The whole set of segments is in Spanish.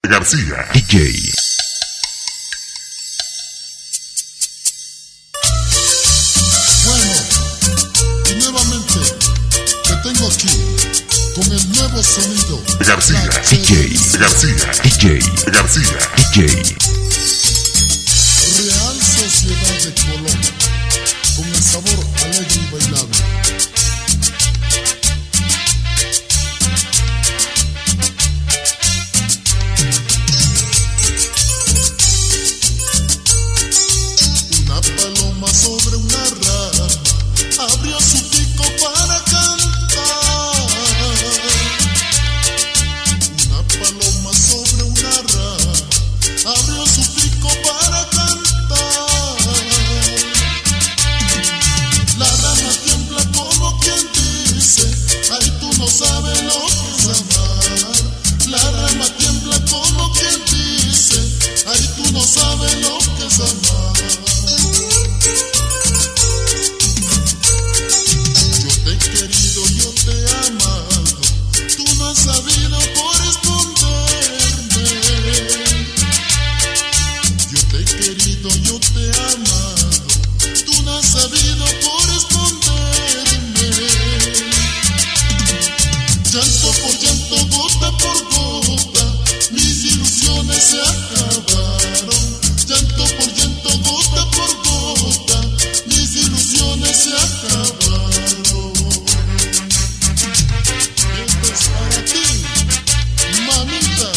García DJ. Bueno, y nuevamente te tengo aquí con el nuevo sonido. García DJ. García DJ. García DJ. Real Sociedad de Colombia, con el sabor alegre y bailable. Una paloma sobre una rama abrió su pico para cantar. Una paloma sobre una rama abrió su pico para cantar. La rama tiembla como quien dice, ay, tú no sabes lo que es amar. La rama tiembla como quien dice, ay, tú no sabes lo que es amar. Yo te he querido, yo te he amado, tú no has sabido corresponderme. Yo te he querido, yo te he amado, tú no has sabido corresponderme. Llanto por llanto, gota por gota, mis ilusiones se acabaron. Llanto por llanto, gota por gota, mis ilusiones se acabaron. Esto es para ti, mamita,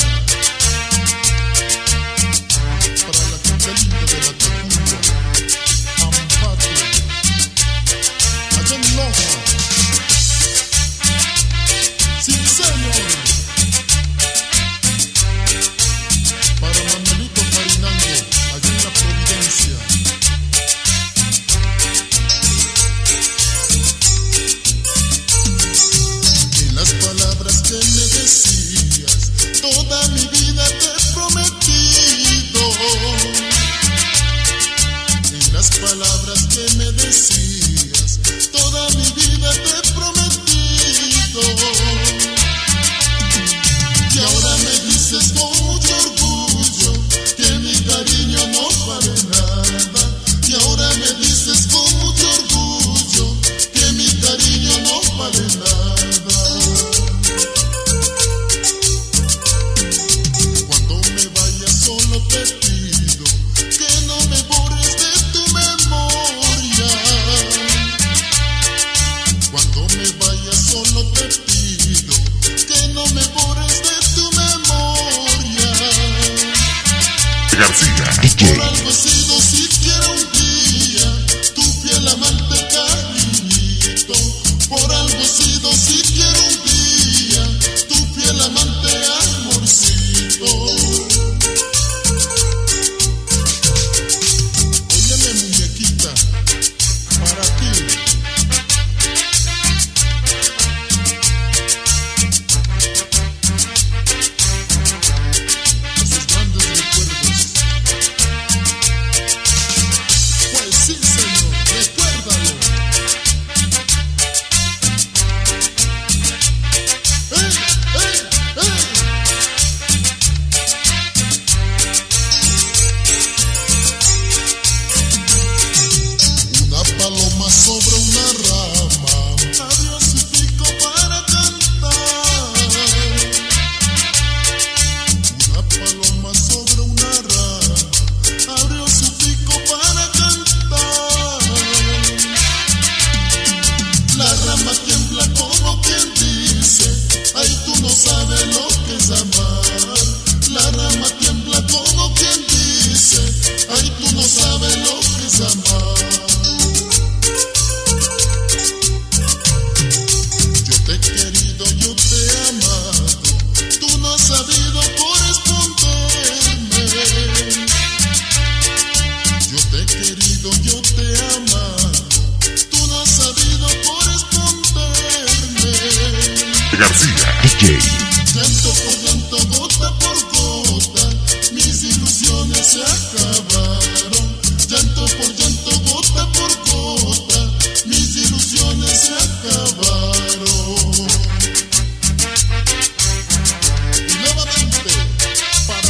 para la cantalita de la Tacuba, Ampate, allá en Loja. Sí, señor. Para Manuelito Marinango, allá en la Providencia. En las palabras que me decías, toda mi vida te he prometido. En las palabras que me decías, toda mi vida te he prometido. Y ahora me dices con mucho orgullo que mi cariño no vale nada. Y ahora me dices con mucho orgullo que mi cariño no vale nada. Cuando me vayas solo te pido que no me borres de tu memoria. Cuando me vayas solo te pido que no me borres de tu memoria. García DJ. Por algo he sido siquiera un día tu fiel amante, cariñito. Por algo he sido siquiera un día tu fiel amante, amorcito. Óyeme, muñequita, para ti. Esos grandes recuerdos. Pues sí, señor, recuérdalo. ¡Eh, eh, eh! Una paloma sobre una rama abrió su pico para cantar. Una paloma sobre una rama abrió su pico para cantar. La rama tiembla como quien dice, ay, tú no sabes lo que es amar. La rama tiembla como quien dice, ay, tú no sabes lo que es amar. Yo te he querido, yo te he amado, tú no has sabido corresponderme. Yo te he querido, yo te he amado, tú no has sabido corresponderme. García DJ. Llanto por llanto, gota por gota, mis ilusiones se acabaron. Llanto por llanto, gota por gota, mis ilusiones se acabaron. Y nuevamente, para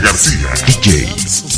García. DJs